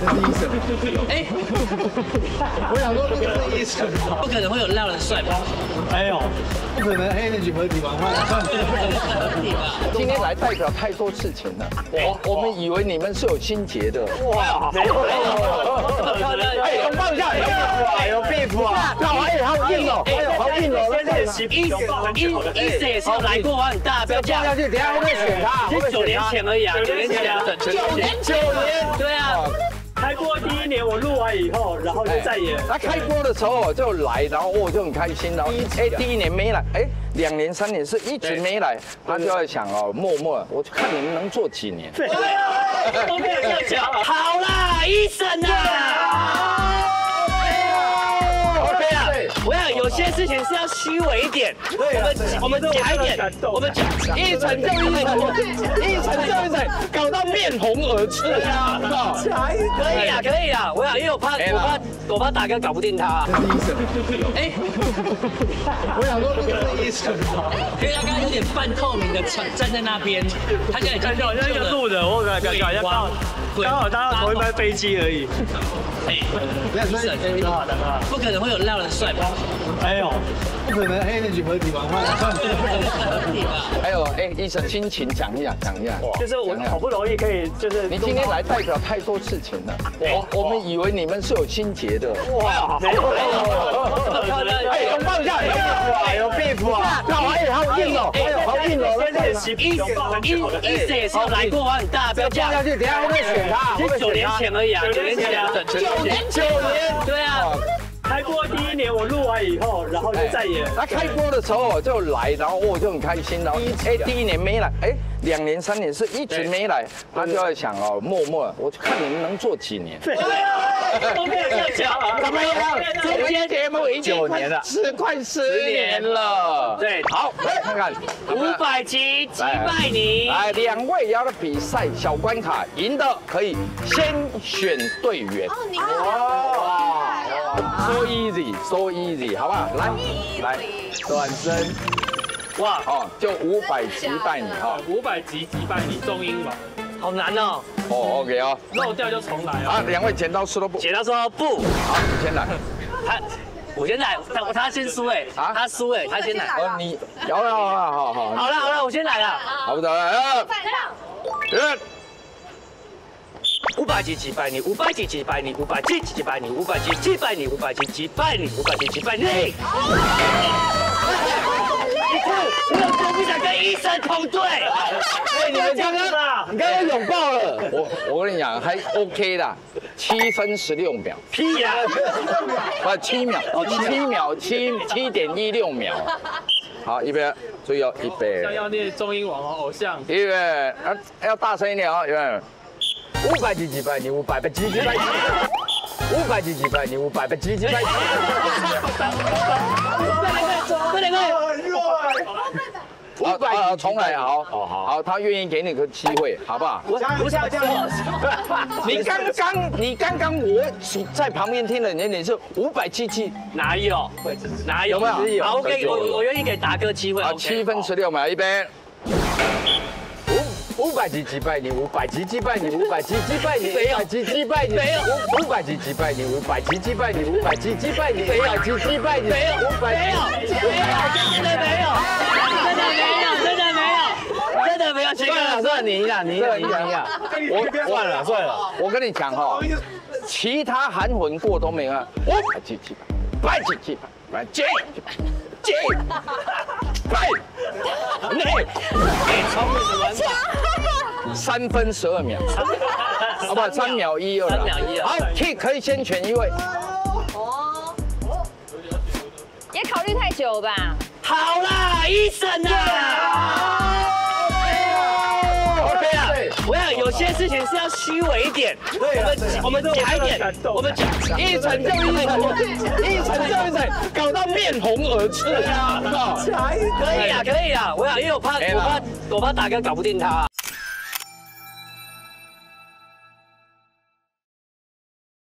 这是医生。哎，我想说这个是医生， 不可能会有廖人帅吧？ 哎呦，不可能黑人举合体玩坏。 今天来代表太多事情了，我们以为你们是有心结的。哇， 没有。 哎，拥抱一下，哎呦，佩服啊！哎，好硬哦，哎呦，好硬哦。 医生也是有来过，很大，不要这样。 下去，等下会不会选他？ 是9年前而已啊，9年前啊，9年，对啊。 开播第1年我录完以后，然后就再也。 他开播的时候我就来，然后我就很开心，然后第1年没来，2年3年是一直没来，他就在想哦，默默，我就看你们能做几年。 对，都没有这样讲。好啦，医生啊。我想有些事情是要虚伪一点，我们假一点，我们一层就一层，一层就一层，搞到面红耳赤啊！可以啊，可以啊，我想，因为我怕大哥搞不定他。 这是医生。哎，我想说这个是医生。 因为他刚刚有点半透明的站在那边，他现在已经好像一个路人，我感觉好像刚好搭到同一班飞机而已。 哎，医生，不可能会有廖人帅吧？ 哎呦，不可能黑人举合体玩坏。 还有，医生心情讲一下。 就是我好不容易可以，就是你今天来代表太多事情了，我们以为你们是有心结的。哇， 没有。 哎，拥抱一下，哎呦，佩服啊！哎，好硬哦，哎呦，好硬哦。 医生也是有来过，很大，不要这样。 下去，等下会不会选他？ 是9年前而已啊，9年前啊，9年，对啊。 开播第1年我录完以后，然后就再也。 他开播的时候我就来，然后我就很开心，然后第1年没来，2年3年是一直没来，他就在想哦，默默，我就看你们能做几年。 对，都没有这样讲。 怎么样？今天节目已经快10年了。 对， 好，来看看 500集击败你。 来，2位要的比赛小关卡，赢的可以先选队员。So easy， 好不好？来，转身， 哇， 就500击败你哈 ，500集击败你，中英王， 好难哦。 OK 哦， 漏掉就重来啊。 2位剪刀石头布， 剪刀石头布， 好，你先来。 我先来，他先输他输他先来。 你好。 好了，我先来了。 好的 ，500集击败你，500集击败你，500集击败你，500集击败你，500集击败你，500集击败你。我不想跟医生同队。 你们刚刚拥抱了。我跟你讲，还 OK 的，7分16秒。 屁呀 ！7秒，7.16秒。好，预备，注意哦，预备。 要念中英王哦，偶像。 预备，要大声一点哦，预备。500集击败你，500集击败你，500集击败你，500集击败你。500，重来，好，他愿意给你个机会，好不好？ 不是这样， 你刚刚我在旁边听了，你是500集， 哪有？ 有没有？ 好，我愿意给达哥机会。 好，7分16秒，预备。500集击败你，500集击败你，500集击败你，500集击败你，没有，500集击败你，500集击败你，500集击败你，500集击败你，没有，500， 真的没有， 算了，你赢了，我算了，我跟你讲哈，其他含混过都没有，500集击败，800集击败，3分12秒，好不好？3秒12了。好 ，Kid 可以先选一位。 也考虑太久吧。 好啦，医生啊。OK 啊，我想有些事情是要虚伪一点，我们假一点，我们一层就一层，一层就一层，搞到面红耳赤啊！可以啊，我想，因为我怕大哥搞不定他。